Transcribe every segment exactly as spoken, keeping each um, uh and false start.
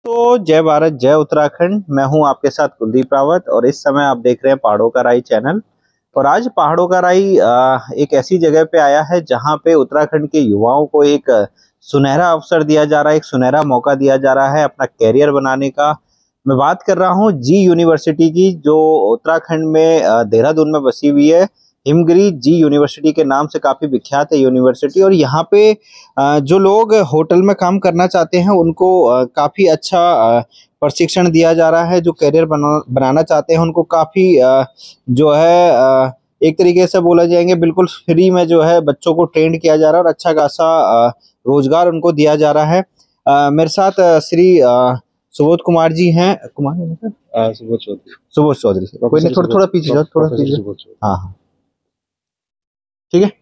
दोस्तों, जय भारत जय उत्तराखंड। मैं हूं आपके साथ कुलदीप रावत और इस समय आप देख रहे हैं पहाड़ों का राई चैनल। और आज पहाड़ों का राई एक ऐसी जगह पे आया है जहां पे उत्तराखंड के युवाओं को एक सुनहरा अवसर दिया जा रहा है, एक सुनहरा मौका दिया जा रहा है अपना कैरियर बनाने का। मैं बात कर रहा हूं जी यूनिवर्सिटी की, जो उत्तराखंड में देहरादून में बसी हुई है। हिमगिरी जी यूनिवर्सिटी के नाम से काफी विख्यात है यूनिवर्सिटी। और यहाँ पे जो लोग होटल में काम करना चाहते हैं उनको काफी अच्छा प्रशिक्षण दिया जा रहा है। जो करियर बना, बनाना चाहते हैं उनको काफी जो है एक तरीके से बोला जाएंगे बिल्कुल फ्री में जो है बच्चों को ट्रेंड किया जा रहा है और अच्छा खासा रोजगार उनको दिया जा रहा है। मेरे साथ श्री सुबोध कुमार जी हैं। कुमार है सर? सुबोध चौधरी। सुबोध चौधरी कोई नहीं, थोड़ा थोड़ा पीछे जाओ, थोड़ा पीछे। हाँ हाँ ठीक है।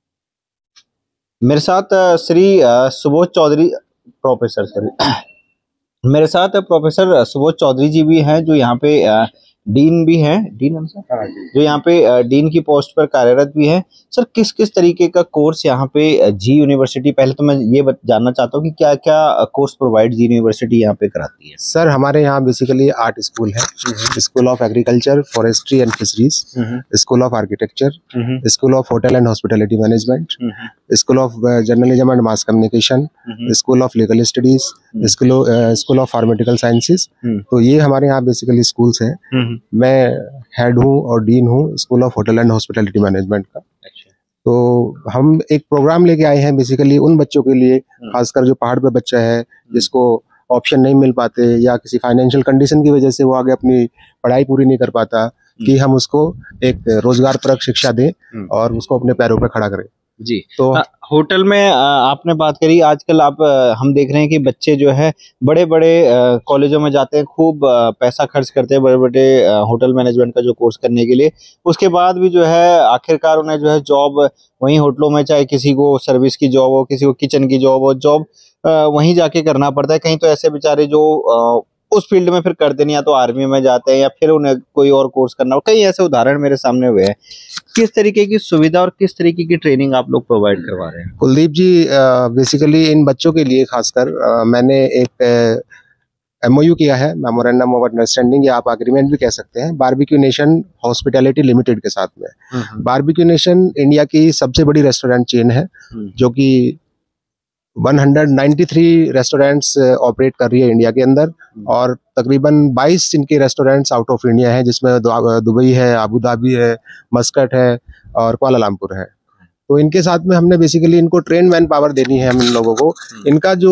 मेरे साथ श्री सुबोध चौधरी प्रोफेसर सॉरी मेरे साथ प्रोफेसर सुबोध चौधरी जी भी हैं, जो यहाँ पे डीन भी हैं। डीन है सर, जो यहाँ पे डीन की पोस्ट पर कार्यरत भी है। सर, किस किस तरीके का कोर्स यहाँ पे जी यूनिवर्सिटी, पहले तो मैं ये जानना चाहता हूँ कि क्या क्या कोर्स प्रोवाइड जी यूनिवर्सिटी यहाँ पे कराती है? सर, हमारे यहाँ बेसिकली आर्ट स्कूल है, school of agriculture, forestry and fisheries, school of architecture, school of hotel and hospitality management, school of journalism and mass communication, school of legal studies, school of pharmaceutical sciences. तो ये हमारे यहाँ basically schools हैं। मैं head हूँ और dean हूँ school of hotel and hospitality management का। तो हम एक प्रोग्राम लेके आए हैं बेसिकली उन बच्चों के लिए, खासकर जो पहाड़ पे बच्चा है जिसको ऑप्शन नहीं मिल पाते या किसी फाइनेंशियल कंडीशन की वजह से वो आगे अपनी पढ़ाई पूरी नहीं कर पाता, कि हम उसको एक रोजगार परक शिक्षा दें और उसको अपने पैरों पर खड़ा करें। जी। तो आ, होटल में आ, आपने बात करी, आजकल आप आ, हम देख रहे हैं कि बच्चे जो है बड़े बड़े कॉलेजों में जाते हैं, खूब आ, पैसा खर्च करते हैं बड़े बड़े होटल मैनेजमेंट का जो कोर्स करने के लिए। उसके बाद भी जो है आखिरकार उन्हें जो है जॉब वहीं होटलों में, चाहे किसी को सर्विस की जॉब हो, किसी को किचन की जॉब हो, जॉब वहीं जाके करना पड़ता है। कहीं तो ऐसे बेचारे जो आ, उस फील्ड में फिर करते नहीं, या तो आर्मी में जाते हैं या फिर उन्हें कोई और कोर्स करना हो। कई ऐसे उदाहरण मेरे सामने हुए हैं। किस तरीके की सुविधा और किस तरीके की ट्रेनिंग आप लोग प्रोवाइड करवा रहे हैं? कुलदीप जी, बेसिकली इन बच्चों के लिए खासकर मैंने एक एमओयू किया है, मेमोरेंडम ऑफ अंडरस्टैंडिंग, या आप एग्रीमेंट भी कह सकते हैं, बारबेक्यू नेशन हॉस्पिटैलिटी लिमिटेड के साथ में। बारबेक्यू नेशन इंडिया की सबसे बड़ी रेस्टोरेंट चेन है, जो कि एक सौ तिरानवे रेस्टोरेंट्स ऑपरेट कर रही है इंडिया के अंदर, और तकरीबन बाईस इनके रेस्टोरेंट्स आउट ऑफ इंडिया हैं, जिसमें दुबई है, अबू धाबी है, मस्कट है और कुआलालंपुर है। तो इनके साथ में हमने बेसिकली इनको ट्रेन मैन पावर देनी है हम इन लोगों को। इनका जो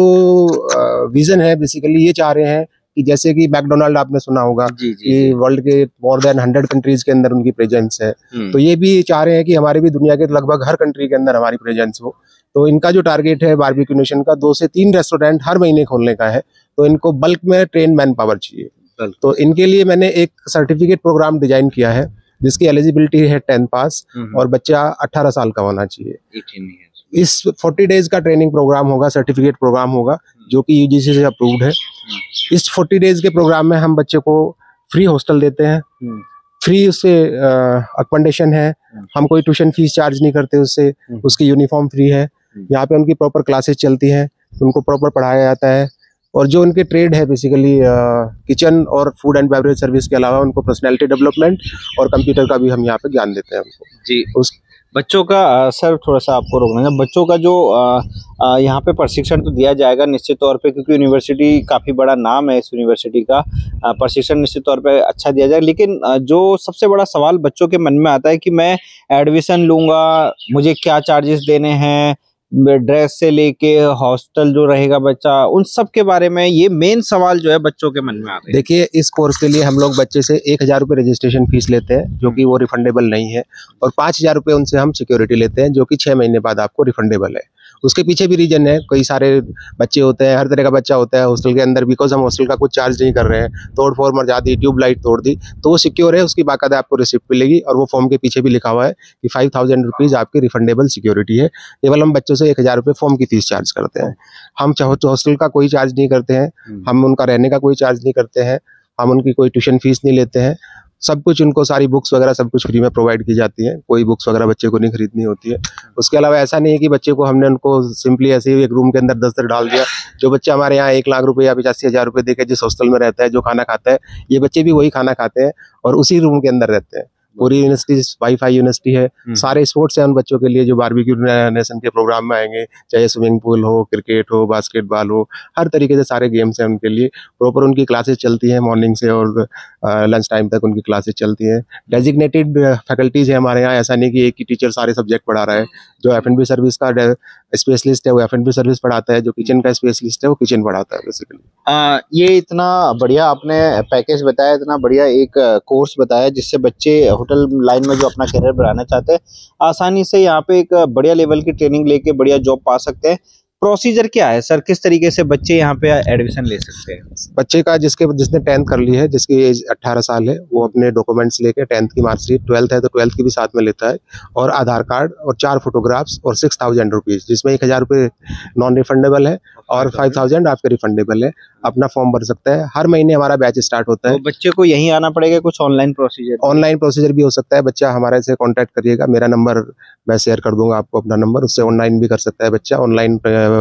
विजन है बेसिकली ये चाह रहे हैं कि जैसे कि मैकडोनाल्ड आपने सुना होगा कि वर्ल्ड के मोर देन हंड्रेड कंट्रीज के अंदर उनकी प्रेजेंस है, तो ये भी चाह रहे हैं कि हमारे भी दुनिया के लगभग हर कंट्री के अंदर हमारी प्रेजेंस हो। तो इनका जो टारगेट है बारबेक्यू नेशन का, दो से तीन रेस्टोरेंट हर महीने खोलने का है। तो इनको बल्क में ट्रेन मैन पावर चाहिए। तो इनके लिए मैंने एक सर्टिफिकेट प्रोग्राम डिजाइन किया है जिसकी एलिजिबिलिटी है टेंथ पास और बच्चा अठारह साल का होना चाहिए। इस चालीस डेज का ट्रेनिंग प्रोग्राम होगा, सर्टिफिकेट प्रोग्राम होगा, जो कि यूजीसी से अप्रूव्ड है। इस चालीस डेज के प्रोग्राम में हम बच्चे को फ्री हॉस्टल देते हैं, फ्री उससे अकोमोडेशन है, हम कोई ट्यूशन फीस चार्ज नहीं करते उससे, उसकी यूनिफॉर्म फ्री है। यहाँ पे उनकी प्रॉपर क्लासेस चलती हैं, उनको प्रॉपर पढ़ाया जाता है। और जो उनके ट्रेड है बेसिकली किचन और फूड एंड बेवरेज सर्विस के अलावा उनको पर्सनैलिटी डेवलपमेंट और कंप्यूटर का भी हम यहाँ पे ज्ञान देते हैं उनको। जी। उस बच्चों का आ, सर थोड़ा सा आपको रोकना है, बच्चों का जो आ, आ, यहाँ पे प्रशिक्षण तो दिया जाएगा निश्चित तौर पे, क्योंकि यूनिवर्सिटी काफ़ी बड़ा नाम है, इस यूनिवर्सिटी का प्रशिक्षण निश्चित तौर पे अच्छा दिया जाएगा। लेकिन आ, जो सबसे बड़ा सवाल बच्चों के मन में आता है कि मैं एडमिशन लूँगा, मुझे क्या चार्जेस देने हैं, ड्रेस से लेके हॉस्टल जो रहेगा बच्चा, उन सब के बारे में ये मेन सवाल जो है बच्चों के मन में आता है। देखिए, इस कोर्स के लिए हम लोग बच्चे से एक हजार रुपये रजिस्ट्रेशन फीस लेते हैं, जो कि वो रिफंडेबल नहीं है, और पाँच हजार रुपये उनसे हम सिक्योरिटी लेते हैं, जो कि छः महीने बाद आपको रिफंडेबल है। उसके पीछे भी रीजन है, कई सारे बच्चे होते हैं, हर तरह का बच्चा होता है हॉस्टल के अंदर, बिकॉज हम हॉस्टल का कुछ चार्ज नहीं कर रहे हैं, तोड़ फोड़ मर दी, ट्यूबलाइट तोड़ दी, तो वो सिक्योर है, उसकी बाकायदा आपको रिसिप्ट मिलेगी, और वो फॉर्म के पीछे भी लिखा हुआ है कि फाइव थाउजेंड रुपीज़ आपकी रिफंडेबल सिक्योरिटी है। केवल हम बच्चों से एक हज़ार रुपये फॉर्म की फीस चार्ज करते हैं। हम चाहो तो हॉस्टल का कोई चार्ज नहीं करते हैं, हम उनका रहने का कोई चार्ज नहीं करते हैं, हम उनकी कोई ट्यूशन फीस नहीं लेते हैं, सब कुछ उनको, सारी बुक्स वगैरह सब कुछ फ्री में प्रोवाइड की जाती है, कोई बुक्स वगैरह बच्चे को नहीं खरीदनी होती है। उसके अलावा ऐसा नहीं है कि बच्चे को हमने उनको सिंपली ऐसे ही एक रूम के अंदर दस तक डाल दिया। जो बच्चा हमारे यहाँ एक लाख रुपए या पचासी हजार रुपए देकर जिस हॉस्टल में रहता है, जो खाना खाता है, ये बच्चे भी वही खाना खाते हैं और उसी रूम के अंदर रहते हैं। पूरी यूनिवर्सिटी वाईफाई यूनिवर्सिटी है, सारे स्पोर्ट्स हैं उन बच्चों के लिए जो बारबेक्यू नेशन के प्रोग्राम में आएंगे, चाहे स्विमिंग पूल हो, क्रिकेट हो, बास्केटबॉल हो, हर तरीके से सारे गेम्स हैं उनके लिए। प्रॉपर उनकी क्लासेस चलती हैं मॉर्निंग से और लंच टाइम तक उनकी क्लासेस चलती हैं। डेजिग्नेटेड फैकल्टीज है हमारे यहाँ, ऐसा नहीं कि एक ही टीचर सारे सब्जेक्ट पढ़ा रहा है। जो एफ एंड बी सर्विस का स्पेशलिस्ट है वो एफ एंड बी सर्विस पढ़ाता है, जो किचन का स्पेशलिस्ट है वो किचन पढ़ाता है बेसिकली। आ, ये इतना बढ़िया आपने पैकेज बताया, इतना बढ़िया एक कोर्स बताया जिससे बच्चे होटल लाइन में जो अपना करियर बनाना चाहते हैं आसानी से यहाँ पे एक बढ़िया लेवल की ट्रेनिंग लेके बढ़िया जॉब पा सकते हैं। प्रोसीजर क्या है सर, किस तरीके से बच्चे यहाँ पे एडमिशन ले सकते हैं? बच्चे का जिसके जिसने टेंथ कर ली है, जिसकी एज अठारह साल है, वो अपने डॉक्यूमेंट्स लेके, टेंथ की मार्कशीट, ट्वेल्थ है तो ट्वेल्थ की भी साथ में लेता है, और आधार कार्ड और चार फोटोग्राफ्स और सिक्स थाउजेंड रुपीज, जिसमें एक हजार रुपये नॉन रिफंडेबल है और फाइव थाउजेंड आपके रिफंडेबल है। अपना फॉर्म भर सकता है। हर महीने हमारा बैच स्टार्ट होता है। तो बच्चे को यहीं आना पड़ेगा? कुछ ऑनलाइन प्रोसीजर? ऑनलाइन प्रोसीजर भी हो सकता है। बच्चा हमारे से कांटेक्ट करिएगा, मेरा नंबर मैं शेयर कर दूंगा आपको, अपना नंबर, उससे ऑनलाइन भी कर सकता है बच्चा। ऑनलाइन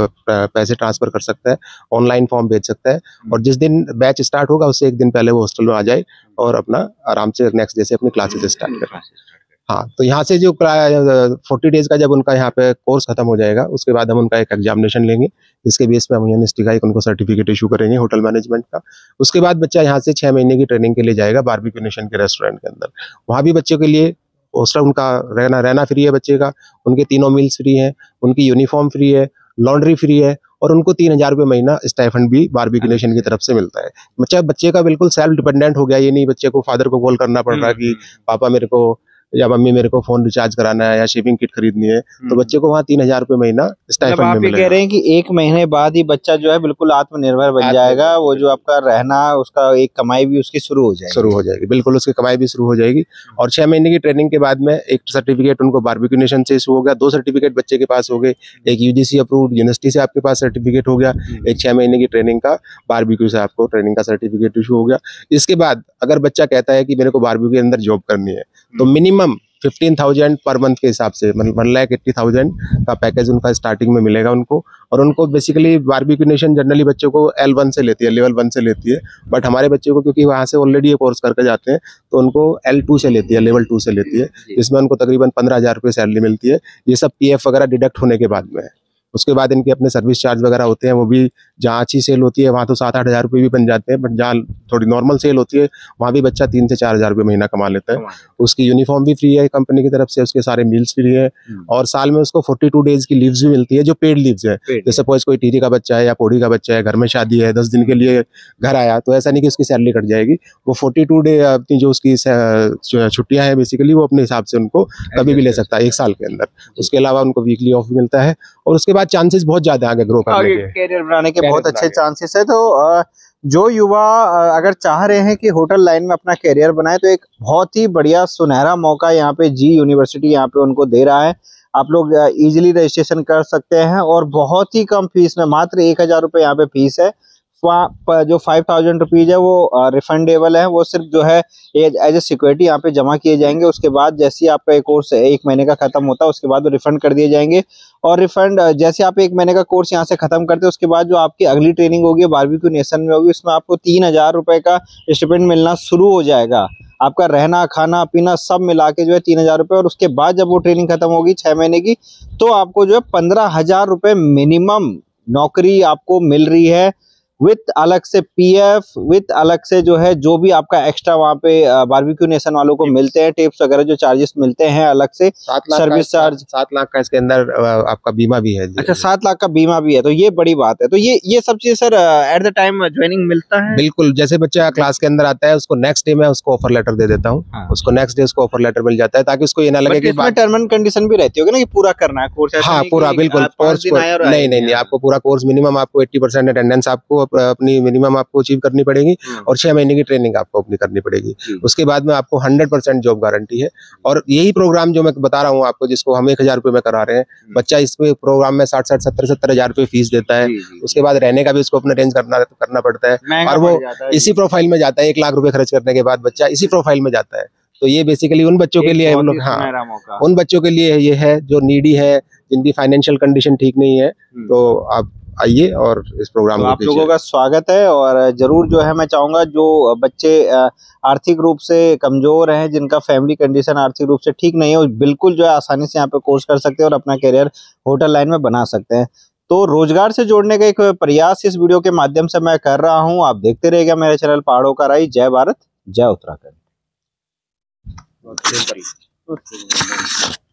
पैसे ट्रांसफर कर सकता है, ऑनलाइन फॉर्म भेज सकता है, और जिस दिन बैच स्टार्ट होगा उससे एक दिन पहले वो हॉस्टल में आ जाए और अपना आराम से नेक्स्ट डे से अपनी क्लासेस स्टार्ट करें। हाँ, तो यहाँ से जो फोर्टी डेज का जब उनका यहाँ पे कोर्स खत्म हो जाएगा, उसके बाद हम उनका एक एग्जामिनेशन लेंगे, जिसके बेस पे हम यूनिवर्सिटी का एक उनको सर्टिफिकेट इशू करेंगे होटल मैनेजमेंट का। उसके बाद बच्चा यहाँ से छह महीने की ट्रेनिंग के लिए जाएगा बारबेक्यू नेशन के रेस्टोरेंट के अंदर। वहाँ भी बच्चों के लिए हॉस्टल उनका रहना रहना फ्री है बच्चे का, उनके तीनों मील्स फ्री है, उनकी यूनिफॉर्म फ्री है, लॉन्ड्री फ्री है, और उनको तीन हजार रुपये महीना स्टाइफंड भी बारबेक्यू नेशन की तरफ से मिलता है। बच्चा बच्चे का बिल्कुल सेल्फ डिपेंडेंट हो गया। ये नहीं बच्चे को फादर को कॉल करना पड़ रहा कि पापा मेरे को या मम्मी मेरे को फोन रिचार्ज कराना है या शेविंग किट खरीदनी है, तो बच्चे को वहाँ तीन हजार रुपये महीना स्टाइफंड में मिलेगा। आप कह रहे हैं कि एक महीने बाद ही बच्चा जो है बिल्कुल आत्मनिर्भर बन जाएगा, वो जो आपका रहना उसका एक कमाई भी उसकी शुरू हो जाएगी शुरू हो जाएगी बिल्कुल उसकी कमाई भी शुरू हो जाएगी। और छह महीने की ट्रेनिंग के बाद में एक सर्टिफिकेट उनको बारबेक्यू नेशन से इशू हो गया, दो सर्टिफिकेट बच्चे के पास हो गए, एक यूजीसी अप्रूव्ड यूनिवर्सिटी से आपके पास सर्टिफिकेट हो गया, एक छह महीने की ट्रेनिंग का बारबेक्यू से आपको ट्रेनिंग का सर्टिफिकेट इशू हो गया। इसके बाद अगर बच्चा कहता है कि मेरे को बारबेक्यू के अंदर जॉब करनी है, तो minimum fifteen thousand per month के हिसाब से वन लाख एट्टी थाउजेंड का पैकेज उनका स्टार्टिंग में मिलेगा उनको। और उनको बेसिकली बारबेक्यू नेशन जनरली बच्चों को एल वन से लेती है, लेवल वन से लेती है, बट हमारे बच्चों को क्योंकि वहाँ से ऑलरेडी ये कोर्स करके जाते हैं तो उनको एल टू से लेती है, लेवल टू से लेती है, जिसमें उनको तकरीबन पंद्रह हजार रुपये सैलरी मिलती है। ये सब पी एफ वगैरह डिडक्ट होने के बाद में है। उसके बाद इनके अपने सर्विस चार्ज वगैरह होते हैं, वो भी जहाँ अच्छी सेल होती है वहाँ तो सात आठ हजार रुपये भी बन जाते हैं, बट जहाँ थोड़ी नॉर्मल सेल होती है वहाँ भी बच्चा तीन से चार हजार रुपये महीना कमा लेता है। उसकी यूनिफॉर्म भी फ्री है कंपनी की तरफ से, उसके सारे मील्स फ्री है, और साल में उसको फोर्टी टू डेज की लीव्स भी मिलती है जो पेड लीव्स है। जैसे सपोज कोई टीरी का बच्चा है या पोड़ी का बच्चा है, घर में शादी है, दस दिन के लिए घर आया, तो ऐसा नहीं कि उसकी सैलरी कट जाएगी। वो फोर्टी टू डे अपनी जो उसकी छुट्टियाँ हैं बेसिकली वो अपने हिसाब से उनको कभी भी ले सकता है एक साल के अंदर। उसके अलावा उनको वीकली ऑफ भी मिलता है, और उसके बाद चांसेस बहुत ज्यादा आगे ग्रो करने के, कैरियर बनाने के बहुत अच्छे चांसेस है। तो जो युवा अगर चाह रहे हैं कि होटल लाइन में अपना कैरियर बनाए, तो एक बहुत ही बढ़िया सुनहरा मौका यहाँ पे जी यूनिवर्सिटी यहाँ पे उनको दे रहा है। आप लोग इजीली रजिस्ट्रेशन कर सकते हैं और बहुत ही कम फीस में, मात्र एक हजार रुपये यहाँ पे फीस है। जो फाइव थाउजेंड रुपीज है वो रिफंडेबल है, वो सिर्फ जो है एज ए सिक्योरिटी यहाँ पे जमा किए जाएंगे। उसके बाद जैसे आपका एक कोर्स एक महीने का खत्म होता है उसके बाद वो रिफंड कर दिए जाएंगे। और रिफंड जैसे आप एक महीने का कोर्स यहाँ से खत्म करते हैं उसके बाद जो आपकी अगली ट्रेनिंग होगी बारबेक्यू नेशन में होगी, उसमें आपको तीन हजार रुपये का स्टिपेंड मिलना शुरू हो जाएगा। आपका रहना खाना पीना सब मिला के जो है तीन हजार रुपये, और उसके बाद जब वो ट्रेनिंग खत्म होगी छह महीने की, तो आपको जो है पंद्रह हजार रुपये मिनिमम नौकरी आपको मिल रही है, विथ अलग से पीएफ, विथ अलग से जो है जो भी आपका एक्स्ट्रा वहाँ पे बारबेक्यू नेशन वालों को मिलते हैं, टिप्स वगैरह जो चार्जेस मिलते हैं अलग से, सर्विस चार्ज, सात लाख का इसके अंदर आपका बीमा भी है। अच्छा, सात लाख का बीमा भी है, तो ये बड़ी बात है। तो ये ये सब चीज sir at the time joining मिलता है? बिल्कुल, जैसे बच्चा क्लास के अंदर आता है उसको नेक्स्ट डे में उसको ऑफर लेटर दे देता हूँ। हाँ। उसको नेक्स्ट डे उसको ऑफर लेटर मिल जाता है, ताकि उसको ये ना लगे कि टर्म एंड कंडीशन भी रहती होगी ना कि पूरा करना है कोर्स। हाँ, पूरा बिल्कुल कोर्स, नहीं नहीं नहीं आपको पूरा कोर्स मिनिमम आपको एट्टी परसेंट अटेंडेंस आपको अपनी मिनिमम आपको अचीव करनी पड़ेगी और छह महीने की ट्रेनिंग आपको अपनी करनी पड़ेगी। उसके बाद में आपको हंड्रेड परसेंट जॉब गारंटी है। और यही प्रोग्राम जो मैं बता रहा हूँ आपको, जिसको हम एक हजार रुपये में करा रहे हैं, बच्चा इसमें प्रोग्राम में साठ साठ सत्तर सत्तर हजार रुपये फीस देता है। उसके बाद रहने का भी उसको अपना अरेंज करना करना पड़ता है और वो इसी प्रोफाइल में जाता है। एक लाख रुपए खर्च करने के बाद बच्चा इसी प्रोफाइल में जाता है। तो ये बेसिकली उन बच्चों के लिए हम लोग, हाँ, उन बच्चों के लिए ये है जो नीडी है, जिनकी फाइनेंशियल कंडीशन ठीक नहीं है। तो आप आइए और इस प्रोग्राम तो को आप लोगों का स्वागत है। और जरूर जो है मैं चाहूंगा जो बच्चे आर्थिक रूप से कमजोर हैं, जिनका फैमिली कंडीशन आर्थिक रूप से ठीक नहीं है, वो बिल्कुल जो है आसानी से यहाँ पे कोर्स कर सकते हैं और अपना करियर होटल लाइन में बना सकते हैं। तो रोजगार से जोड़ने का एक प्रयास इस वीडियो के माध्यम से मैं कर रहा हूँ। आप देखते रहिएगा मेरे चैनल पहाड़ों का राही। जय भारत, जय उत्तराखंड।